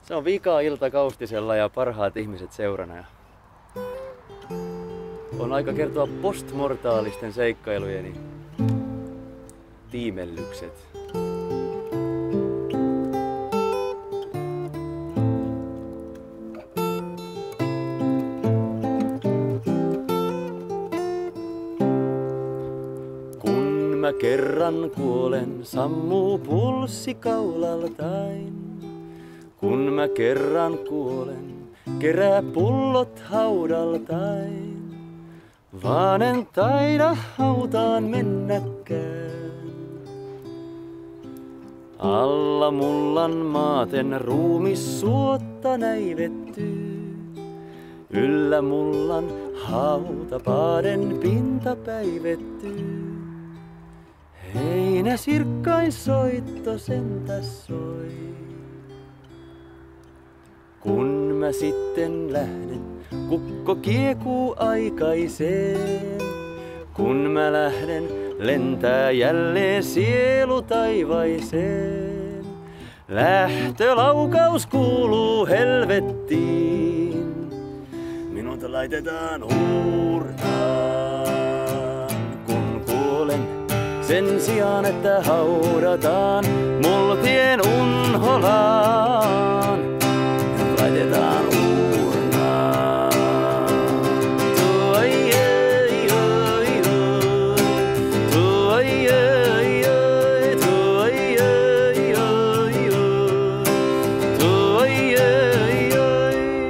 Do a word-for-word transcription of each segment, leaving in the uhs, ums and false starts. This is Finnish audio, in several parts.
Se on vika ilta Kaustisella ja parhaat ihmiset seurana. Ja on aika kertoa postmortaalisten seikkailujeni tiimellykset. Kun mä kerran kuolen, sammuu pulssi kaulaltain. Kun mä kerran kuolen, kerää pullot haudaltain. Vaan en taida hautaan mennäkään. Alla mullan maaten ruumis suotta näivettyy. Yllä mullan hautapaaden pinta päivettyy. Heinä sirkkain soitto sentäs soi. Kun mä sitten lähden, kukko kiekuu aikaiseen. Kun mä lähden, lentää jälleen sielu taivaiseen. Lähtölaukaus kuuluu helvettiin. Minut laitetaan uurnaan, kun kuolen. Sen sijaan, että haudataan multien unholaan. Minut laitetaan uurnaan. Tuo ei, ei, ei, tuo ei, ei, ei, tuo ei, ei, ei, tuo ei, ei, ei.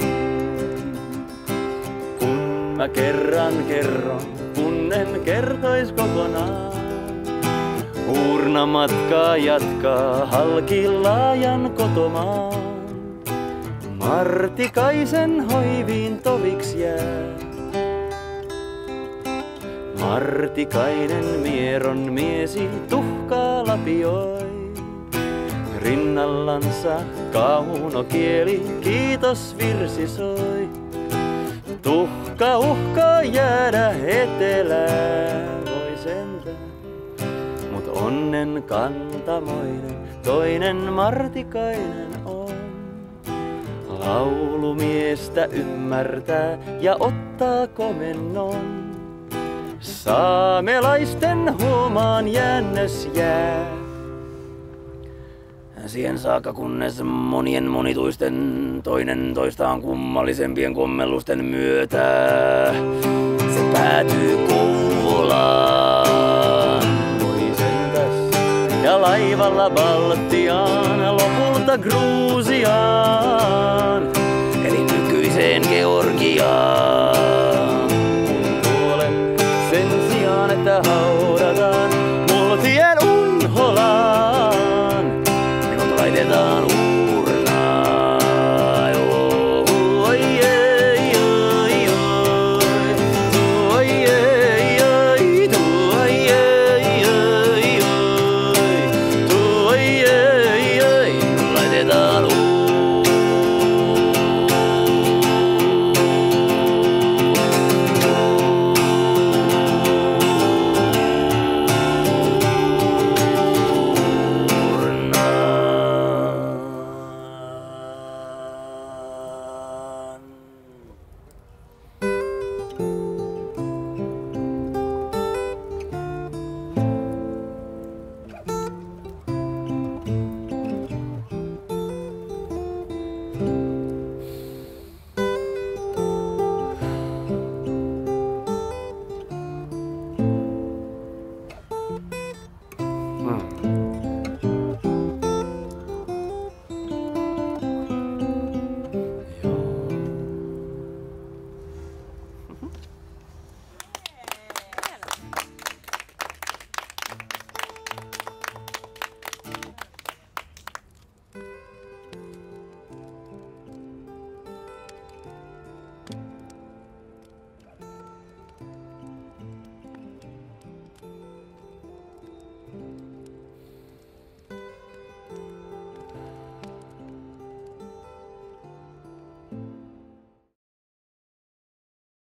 Kun mä kerran kerron, kun en kertois kokonaan. Uurnamatkaa jatkaa halki laajan kotomaan. Martikaisen hoiviin toviks jää. Martikainen mieron miesi tuhkaa lapioi. Rinnallansa kaunokieli kiitos virsi soi. Tuhka uhkaa jäädä etelään, voi sentään. Mut onnen kantamoinen toinen Martikainen on. Laulumiestä ymmärtää ja ottaa komennon. Saamelaisten huomaan jäännös jää. Siihen saakka kunnes monien monituisten toinen toistaan kummallisempien kommellusten myötä se päätyy Kouvolaan. Voi sentäs. Ja laivalla Baltiaan, lopulta Gruusiaan, eli nykyiseen Georgiaan. Kun kuolen sen sijaan, että haudataan multien unholaan, minut laitetaan uurnaan. Oi, ei, oi, oi, oi, ei, oi, oi, ei, oi, oi, ei, oi, laitetaan uurnaan. Hmm.